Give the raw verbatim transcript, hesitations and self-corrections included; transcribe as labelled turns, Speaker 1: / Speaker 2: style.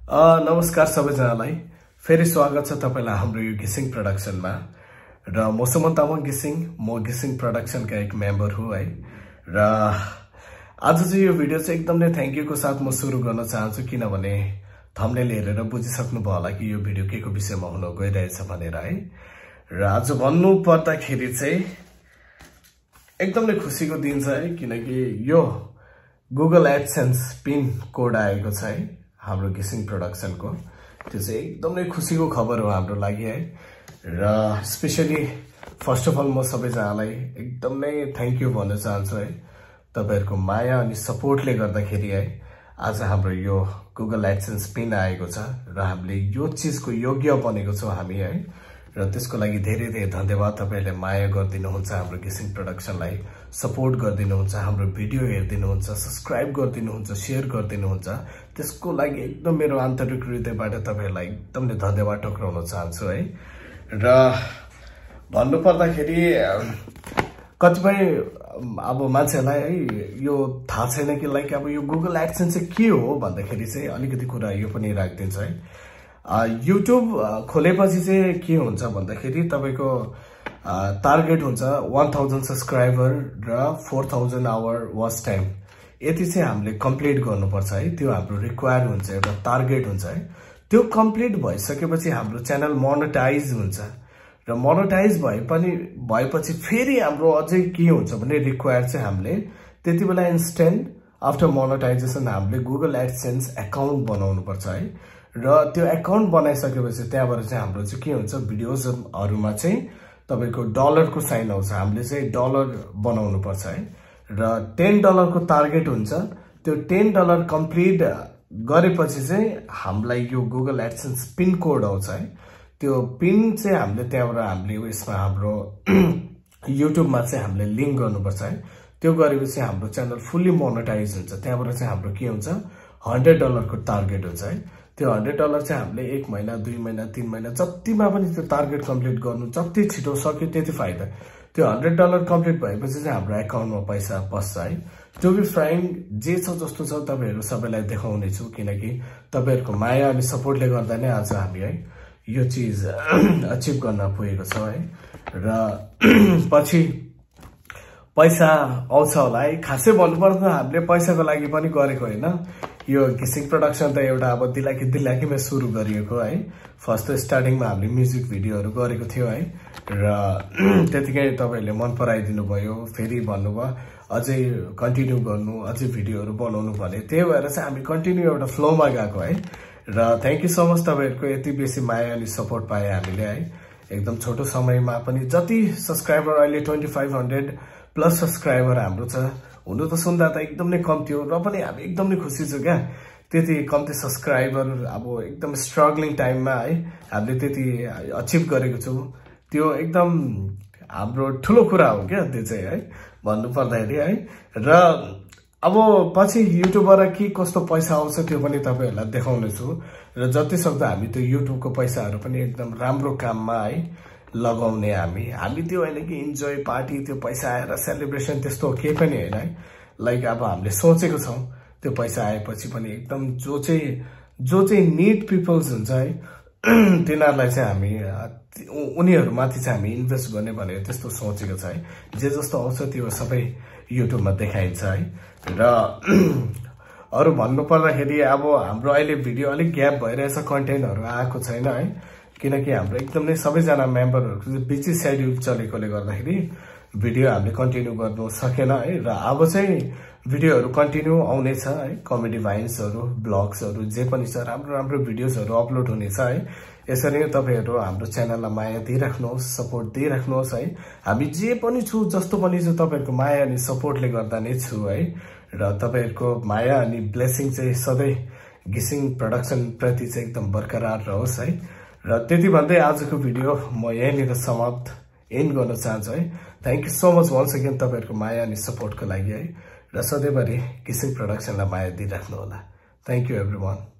Speaker 1: a नमस्कार सबैजनालाई फेरि स्वागत छ तपाईलाई हाम्रो यो घिसिङ प्रोडक्सनमा र म सुमन तामाङ घिसिङ म घिसिङ प्रोडक्सनका एक मेम्बर हुँ है र आज चाहिँ यो भिडियो चाहिँ एकदम नै थ्यांक यू को साथ म सुरु गर्न चाहन्छु किनभने थम्बनेल हेरेर बुझिसक्नु भयो होला कि यो भिडियो के को विषयमा हुन गइरहेछ भनेर है र आज भन्नु पर्दाखेरि चाहिँ एकदम नै खुसीको दिन छ है किनकि यो गुगल एडसेन्स पिन कोड आएको छ है हाम्रो घिसिङ प्रोडक्सनको त्यो चाहिँ एकदमै खुसीको खबर हो हाम्रो लागि है र स्पेशली फर्स्ट अफ अल म सबैजनालाई एकदमै थ्यांक यू भन्न चाहन्छु है तपाईहरुको माया अनि सपोर्टले गर्दाखेरि है आज हाम्रो यो गुगल एडसेन्स पिन आएको छ र हामीले यो चीजको योग्य बनेको छौं हामी है र त्यसको लागि धेरै धेरै धन्यवाद तपाईहरुले माया गर्दिनुहुन्छ हाम्रो घिसिङ प्रोडक्सनलाई सपोर्ट गर्दिनुहुन्छ हाम्रो भिडियो हेर्दिनुहुन्छ सब्स्क्राइब गर्दिनुहुन्छ शेयर गर्दिनुहुन्छ त्यसको लागि एकदम मेरो आन्तरिक हृदयबाट तपाईहरुलाई एकदम नै धन्यवाद टक्राउन चाहन्छु है र भन्नु पर्दाखेरि कतिपय अब मान्छेलाई है यो थाहा छैन कि लाइक अब यो गुगल एडसेन्स चाहिँ के हो भन्दाखेरि चाहिँ अलिकति कुरा यो पनि राख्दिन्छु है युट्युब खोलेपछि चाहिँ के हुन्छ भन्दाखेरि तपाईको टार्गेट हुन्छ one thousand सब्स्क्राइबर र four thousand hour watch time यति चाहिँ हामीले कम्प्लिट गर्नुपर्छ है त्यो हाम्रो रिक्वायर हुन्छ एउटा टार्गेट हुन्छ है त्यो कम्प्लिट भइसकेपछि हाम्रो च्यानल मोनेटाइज हुन्छ र मोनेटाइज भए पनि भएपछि फेरि हाम्रो अझै के हुन्छ भने रिक्वायर चाहिँ हामीले त्यतिबेला इन्स्टेन्ट आफ्टर मोनेटाइजेसन हामीले गुगल एडसेन्स अकाउन्ट बनाउनु पर्छ है र त्यो अकाउन्ट बनाइसकेपछि त्यहाँबाट चाहिँ हाम्रो चाहिँ के हुन्छ भिडियोजहरुमा चाहिँ तपाईको डलरको साइन आउँछ हामीले चाहिँ डलर बनाउनु पर्छ है र ten डलर को टार्गेट हुन्छ त्यो ten डलर कम्प्लिट गरेपछि चाहिँ हामीलाई यो गुगल एडसेन्स पिन कोड आउँछ है त्यो पिन चाहिँ हामीले त्यहाँबाट हामीले यसमा हाम्रो युट्युबमा चाहिँ हामीले लिंक गर्नुपर्छ है त्यो गरेपछि हाम्रो च्यानल फुल्ली मोनेटाइज हुन्छ त्यहाँबाट चाहिँ हाम्रो के हुन्छ one hundred डलर को टार्गेट हुन्छ है त्यो one hundred डलर चाहिँ हामीले एक महिना दुई महिना तीन महिना जतिमा पनि त्यो टार्गेट कम्प्लिट गर्नु जति छिटो सक्यो त्यति फाइदा त्यो one hundred डलर कम्प्लिट भएपछि चाहिँ हाम्रो अकाउन्टमा पैसा पस्छ है त्यो बि फ्राइङ जे छ जस्तो छ तपाईहरु सबैलाई देखाउने छु किनकि तपाईहरुको माया अनि सपोर्टले गर्दा नै आज हामी है यो चीज अचिभ गर्न पुगेको छ है र पछि पैसा आउँछ होला है खासै भन्नुपर्दा हामीले पैसाको लागि पनि गरेको हैन यो घिसिङ प्रोडक्सन त एउटा अब दिलाकी दिलाकीमा सुरु गरिएको है फर्स्ट स्टार्टिङमा हामीले म्युजिक भिडियोहरु गरेको थियो है र त्यतिकै तपाईहरुले मन पराइदिनु भयो फेरि भन्नुभयो अझै कन्टिन्यू गर्नु अझै भिडियोहरु बनाउनु भने त्यही भएर चाहिँ हामी कन्टिन्यू एउटा फ्लोमा गएको है र थ्यांक यू सो मच तपाईहरुको यति बेसी माया अनि सपोर्ट पाए हामीले है एकदम छोटो समयमा पनि जति सब्स्क्राइबर अहिले twenty-five hundred प्लस सब्स्क्राइबर हाम्रो छ हुनु त सुन्दा त एकदम नै कम थियो र पनि हामी एकदम नै खुसी छु क्या त्यति कम्ती सब्स्क्राइबर अब एकदम स्ट्रगलिङ टाइममा है हामीले त्यति अचिभ गरेको छु त्यो एकदम हाम्रो ठुलो कुरा हो क्या त्यो चाहिँ है भन्नु पर्दाखेरि है र अब पछि युट्युबबाट के कस्तो पैसा आउँछ त्यो पनि तपाईहरुलाई देखाउने छु र जति सक्दो हामी त्यो युट्युबको पैसाहरु पनि एकदम राम्रो काममा है लगाउने हामी हामी त्यो हैन कि इन्जॉय पार्टी त्यो पैसा आएर सेलिब्रेसन त्यस्तो के पनि हैन है लाइक अब हामीले सोचेको छौं त्यो पैसा आएपछि पनि एकदम जो चाहिँ जो चाहिँ नीड पिपल्स हुन्छ है तिनीहरुलाई चाहिँ हामी उनीहरुमाथि चाहिँ हामी इन्भेस्ट गर्ने भनेर त्यस्तो सोचेको छ है जे जस्तो आउँछ त्यो सबै युट्युबमा देखाइन्छ है र अरु भन्नु पर्दाखेरि अब हाम्रो अहिले भिडियो अलिक ग्याप भइरहेछ कन्टेन्टहरु आएको छैन है किनकि हाम्रो एकदम नै सबैजना मेम्बरहरुको बिजी शेड्युल चलेकोले गर्दाखेरि भिडियो हामीले कन्टिन्यू गर्न सकेन है र अब चाहिँ भिडियोहरु कन्टिन्यू आउने छ है कमेडी भाइन्सहरु ब्लग्सहरु जे पनि छ राम्रो राम्रो भिडियोजहरु अपलोड हुनेछ है यसरी नै तपाईहरु हाम्रो च्यानललाई माया दिइराख्नुहोस् सपोर्ट दिइराख्नुहोस् है हामी जे पनि छु जस्तो पनि छु तपाईहरुको माया अनि सपोर्टले गर्दा नै छु है र तपाईहरुको माया अनि ब्लेसिङ चाहिँ सधैं घिसिङ प्रोडक्सन प्रति चाहिँ एकदम बरकरार रहोस् है र त्यति भन्दै आजको भिडियो म यहीँनिर समाप्त एन्ड गर्न चाहन्छु है thank you so much once again तपाईहरुको माया अनि सपोर्टको लागि है र सधैँभरि घिसिङ प्रोडक्सनलाई माया दिइराख्नु होला थ्यांक यू एभ्रीवन